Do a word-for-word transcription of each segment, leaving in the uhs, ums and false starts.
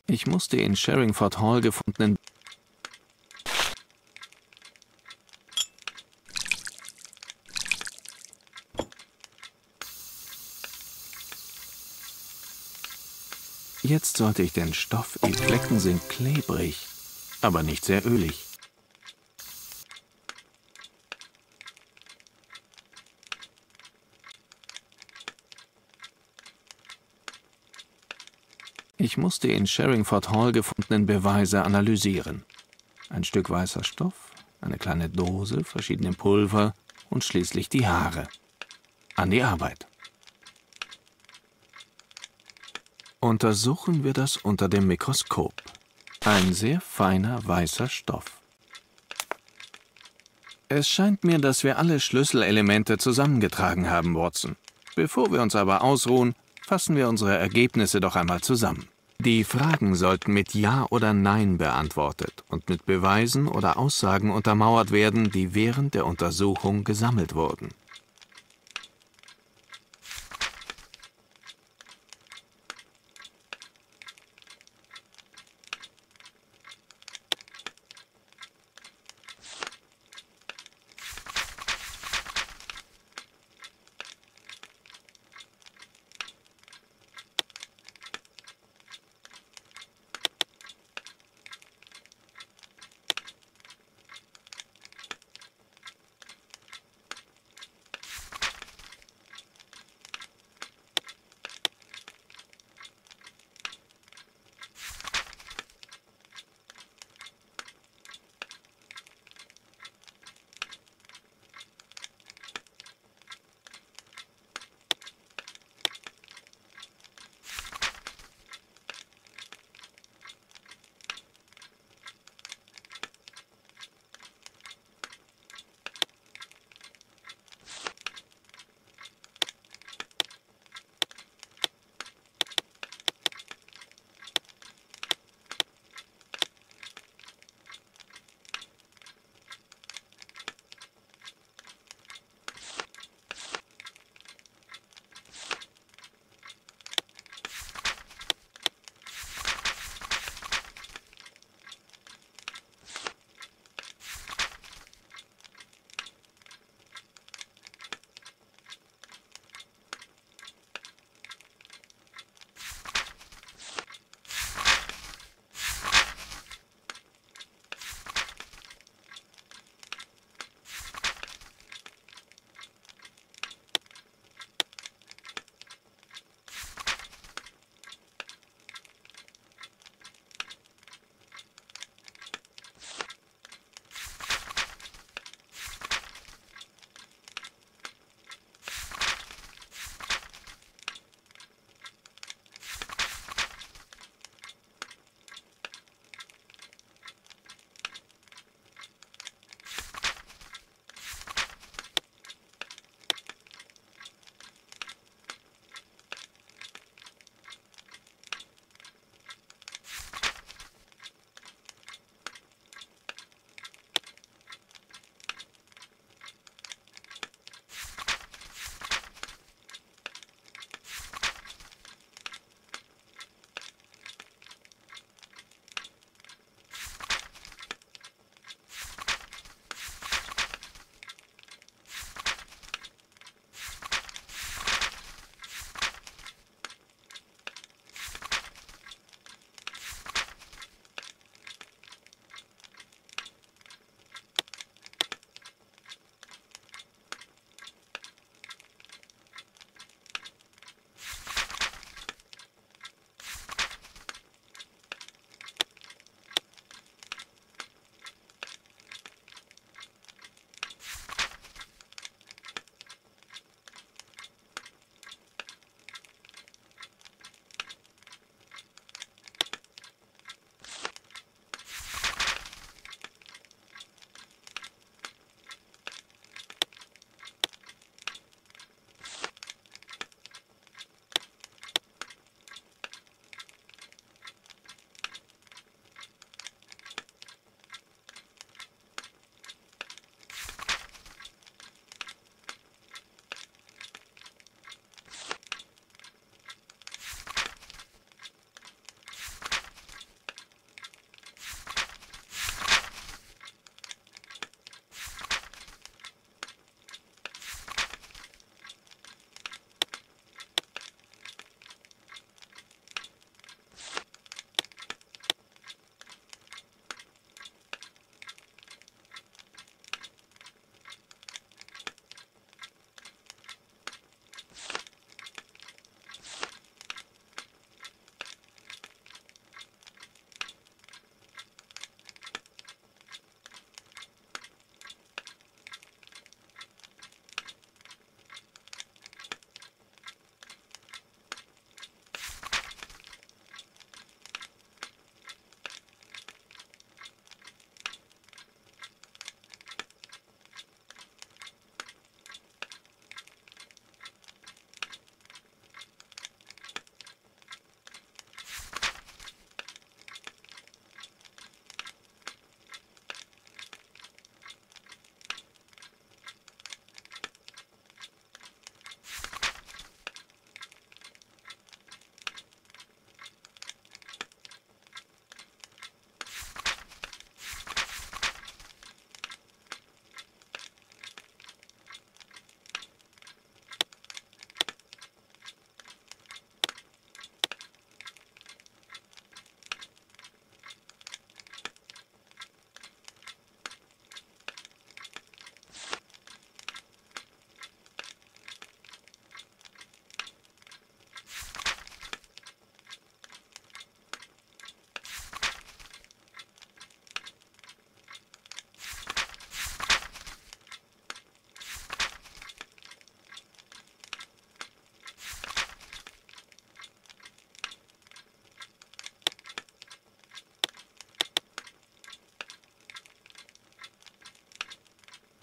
Ich muss die in Sherringford Hall gefundenen... Jetzt sollte ich den Stoff... Die Flecken sind klebrig, aber nicht sehr ölig. Ich muss die in Sherringford Hall gefundenen Beweise analysieren. Ein Stück weißer Stoff, eine kleine Dose, verschiedene Pulver und schließlich die Haare. An die Arbeit. Untersuchen wir das unter dem Mikroskop. Ein sehr feiner weißer Stoff. Es scheint mir, dass wir alle Schlüsselelemente zusammengetragen haben, Watson. Bevor wir uns aber ausruhen, fassen wir unsere Ergebnisse doch einmal zusammen. Die Fragen sollten mit Ja oder Nein beantwortet und mit Beweisen oder Aussagen untermauert werden, die während der Untersuchung gesammelt wurden.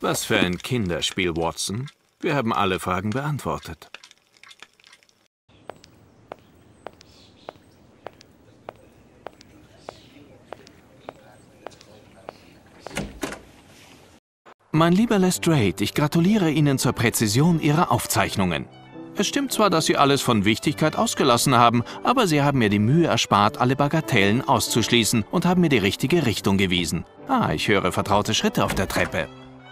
Was für ein Kinderspiel, Watson. Wir haben alle Fragen beantwortet. Mein lieber Lestrade, ich gratuliere Ihnen zur Präzision Ihrer Aufzeichnungen. Es stimmt zwar, dass Sie alles von Wichtigkeit ausgelassen haben, aber Sie haben mir die Mühe erspart, alle Bagatellen auszuschließen und haben mir die richtige Richtung gewiesen. Ah, ich höre vertraute Schritte auf der Treppe.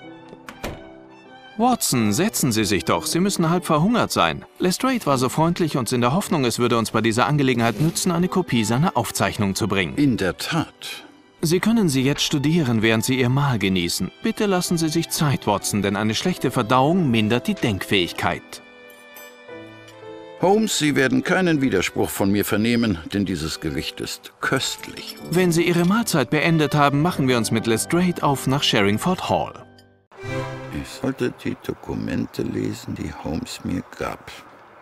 Watson, setzen Sie sich doch. Sie müssen halb verhungert sein. Lestrade war so freundlich, uns in der Hoffnung, es würde uns bei dieser Angelegenheit nützen, eine Kopie seiner Aufzeichnung zu bringen. In der Tat. Sie können sie jetzt studieren, während Sie Ihr Mahl genießen. Bitte lassen Sie sich Zeit, Watson, denn eine schlechte Verdauung mindert die Denkfähigkeit. Holmes, Sie werden keinen Widerspruch von mir vernehmen, denn dieses Gericht ist köstlich. Wenn Sie Ihre Mahlzeit beendet haben, machen wir uns mit Lestrade auf nach Sherringford Hall. Ich sollte die Dokumente lesen, die Holmes mir gab.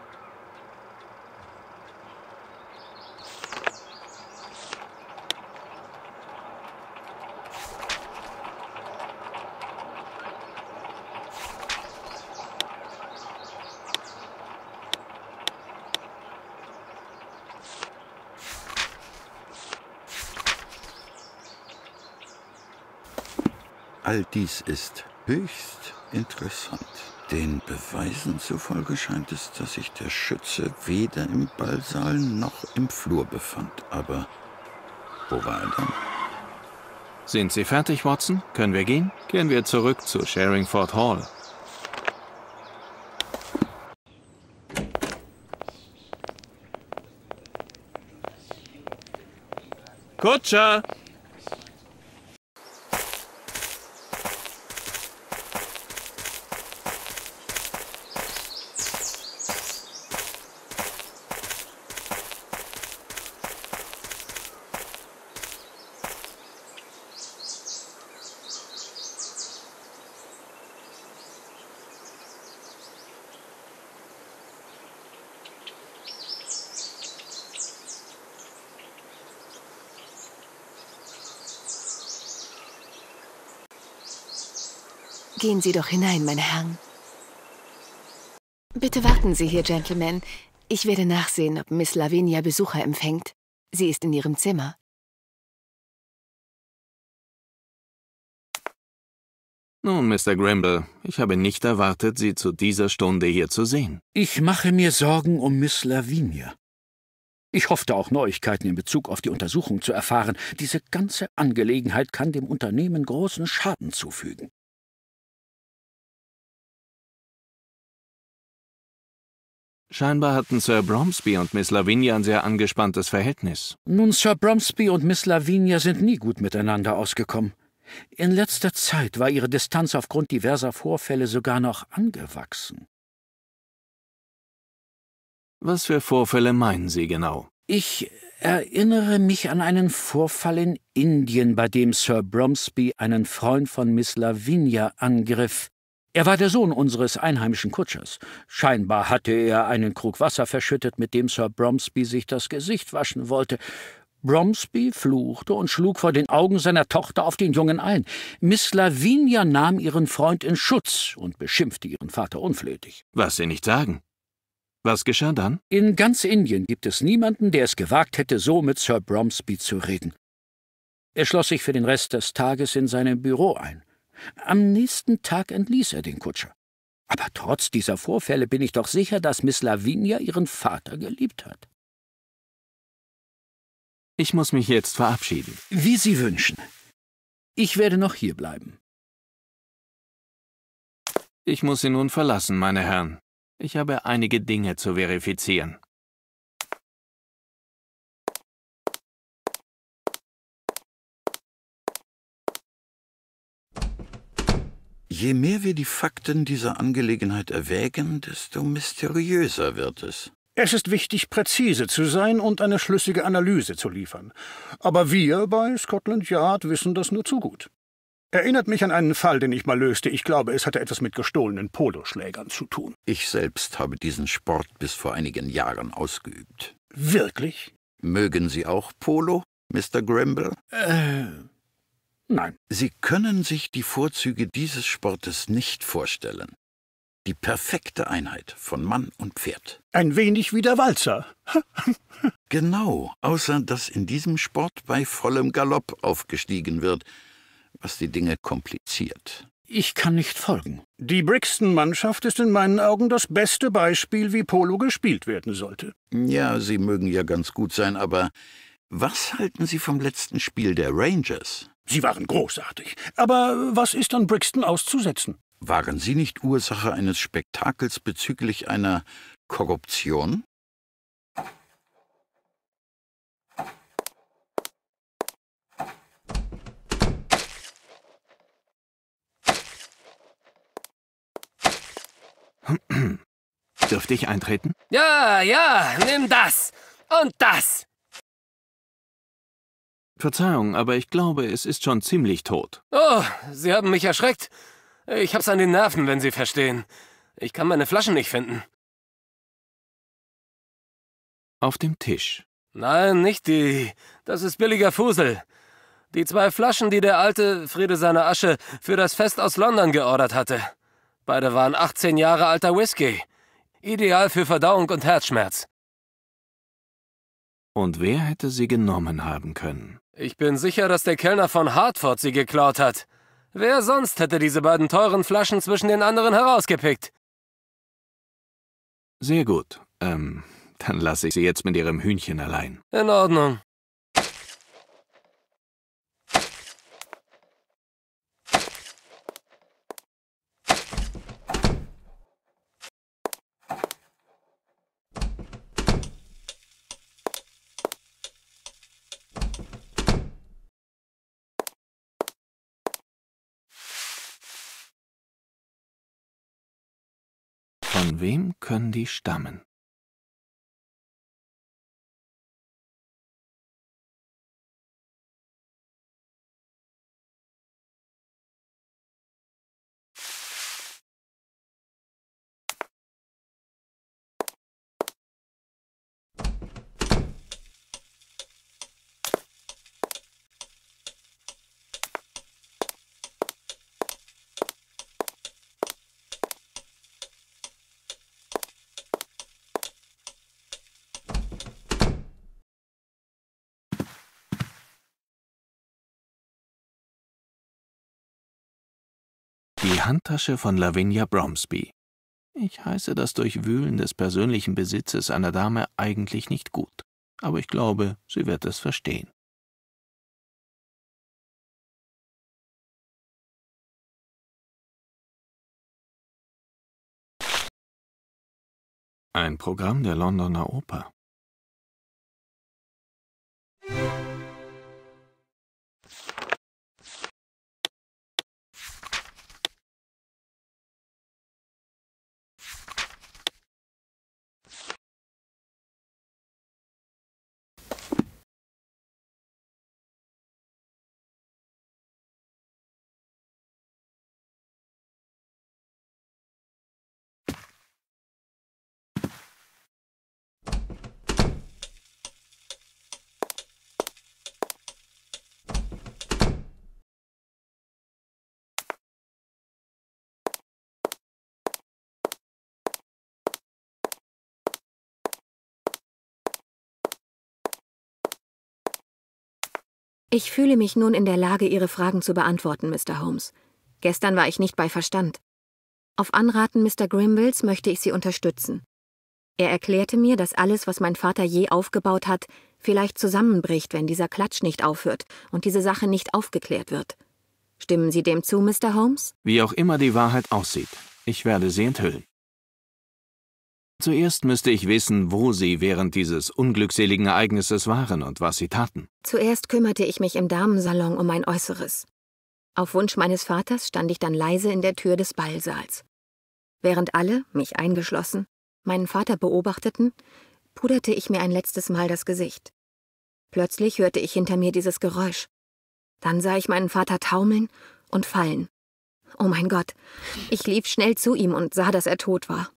All dies ist höchst interessant. Den Beweisen zufolge scheint es, dass sich der Schütze weder im Ballsaal noch im Flur befand. Aber wo war er dann? Sind Sie fertig, Watson? Können wir gehen? Kehren wir zurück zu Sherringford Hall. Kutscher! Gehen Sie doch hinein, meine Herren. Bitte warten Sie hier, Gentlemen. Ich werde nachsehen, ob Miss Lavinia Besucher empfängt. Sie ist in ihrem Zimmer. Nun, Mister Grimble, ich habe nicht erwartet, Sie zu dieser Stunde hier zu sehen. Ich mache mir Sorgen um Miss Lavinia. Ich hoffte auch Neuigkeiten in Bezug auf die Untersuchung zu erfahren. Diese ganze Angelegenheit kann dem Unternehmen großen Schaden zufügen. Scheinbar hatten Sir Bromsby und Miss Lavinia ein sehr angespanntes Verhältnis. Nun, Sir Bromsby und Miss Lavinia sind nie gut miteinander ausgekommen. In letzter Zeit war ihre Distanz aufgrund diverser Vorfälle sogar noch angewachsen. Was für Vorfälle meinen Sie genau? Ich erinnere mich an einen Vorfall in Indien, bei dem Sir Bromsby einen Freund von Miss Lavinia angriff. Er war der Sohn unseres einheimischen Kutschers. Scheinbar hatte er einen Krug Wasser verschüttet, mit dem Sir Bromsby sich das Gesicht waschen wollte. Bromsby fluchte und schlug vor den Augen seiner Tochter auf den Jungen ein. Miss Lavinia nahm ihren Freund in Schutz und beschimpfte ihren Vater unflätig. Was Sie nicht sagen. Was geschah dann? In ganz Indien gibt es niemanden, der es gewagt hätte, so mit Sir Bromsby zu reden. Er schloss sich für den Rest des Tages in seinem Büro ein. Am nächsten Tag entließ er den Kutscher. Aber trotz dieser Vorfälle bin ich doch sicher, dass Miss Lavinia ihren Vater geliebt hat. Ich muss mich jetzt verabschieden. Wie Sie wünschen. Ich werde noch hier bleiben. Ich muss Sie nun verlassen, meine Herren. Ich habe einige Dinge zu verifizieren. Je mehr wir die Fakten dieser Angelegenheit erwägen, desto mysteriöser wird es. Es ist wichtig, präzise zu sein und eine schlüssige Analyse zu liefern. Aber wir bei Scotland Yard wissen das nur zu gut. Erinnert mich an einen Fall, den ich mal löste. Ich glaube, es hatte etwas mit gestohlenen Poloschlägern zu tun. Ich selbst habe diesen Sport bis vor einigen Jahren ausgeübt. Wirklich? Mögen Sie auch Polo, Mister Grimble? Äh, Nein. Sie können sich die Vorzüge dieses Sportes nicht vorstellen. Die perfekte Einheit von Mann und Pferd. Ein wenig wie der Walzer. Genau, außer dass in diesem Sport bei vollem Galopp aufgestiegen wird, was die Dinge kompliziert. Ich kann nicht folgen. Die Brixton-Mannschaft ist in meinen Augen das beste Beispiel, wie Polo gespielt werden sollte. Ja, Sie mögen ja ganz gut sein, aber was halten Sie vom letzten Spiel der Rangers? Sie waren großartig. Aber was ist an Brixton auszusetzen? Waren Sie nicht Ursache eines Spektakels bezüglich einer Korruption? Dürfte ich eintreten? Ja, ja, nimm das und das. Verzeihung, aber ich glaube, es ist schon ziemlich tot. Oh, Sie haben mich erschreckt. Ich hab's an den Nerven, wenn Sie verstehen. Ich kann meine Flaschen nicht finden. Auf dem Tisch. Nein, nicht die. Das ist billiger Fusel. Die zwei Flaschen, die der alte, Friede seiner Asche, für das Fest aus London geordert hatte. Beide waren achtzehn Jahre alter Whisky. Ideal für Verdauung und Herzschmerz. Und wer hätte sie genommen haben können? Ich bin sicher, dass der Kellner von Hartford sie geklaut hat. Wer sonst hätte diese beiden teuren Flaschen zwischen den anderen herausgepickt? Sehr gut. Ähm, dann lasse ich Sie jetzt mit Ihrem Hühnchen allein. In Ordnung. Von wem können die stammen? Die Handtasche von Lavinia Bromsby. Ich heiße das Durchwühlen des persönlichen Besitzes einer Dame eigentlich nicht gut, aber ich glaube, sie wird es verstehen. Ein Programm der Londoner Oper. Ich fühle mich nun in der Lage, Ihre Fragen zu beantworten, Mister Holmes. Gestern war ich nicht bei Verstand. Auf Anraten Mister Grimbles möchte ich Sie unterstützen. Er erklärte mir, dass alles, was mein Vater je aufgebaut hat, vielleicht zusammenbricht, wenn dieser Klatsch nicht aufhört und diese Sache nicht aufgeklärt wird. Stimmen Sie dem zu, Mister Holmes? Wie auch immer die Wahrheit aussieht, ich werde sie enthüllen. Zuerst müsste ich wissen, wo Sie während dieses unglückseligen Ereignisses waren und was Sie taten. Zuerst kümmerte ich mich im Damensalon um mein Äußeres. Auf Wunsch meines Vaters stand ich dann leise in der Tür des Ballsaals. Während alle, mich eingeschlossen, meinen Vater beobachteten, puderte ich mir ein letztes Mal das Gesicht. Plötzlich hörte ich hinter mir dieses Geräusch. Dann sah ich meinen Vater taumeln und fallen. Oh mein Gott, ich lief schnell zu ihm und sah, dass er tot war.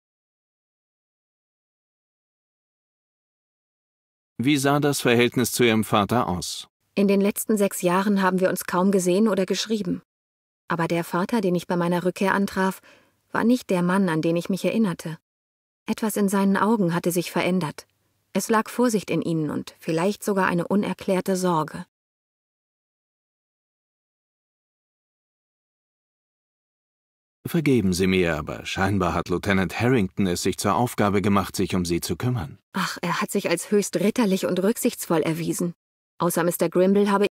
Wie sah das Verhältnis zu Ihrem Vater aus? In den letzten sechs Jahren haben wir uns kaum gesehen oder geschrieben. Aber der Vater, den ich bei meiner Rückkehr antraf, war nicht der Mann, an den ich mich erinnerte. Etwas in seinen Augen hatte sich verändert. Es lag Vorsicht in ihnen und vielleicht sogar eine unerklärte Sorge. Vergeben Sie mir, aber scheinbar hat Lieutenant Harrington es sich zur Aufgabe gemacht, sich um Sie zu kümmern. Ach, er hat sich als höchst ritterlich und rücksichtsvoll erwiesen. Außer Mister Grimble habe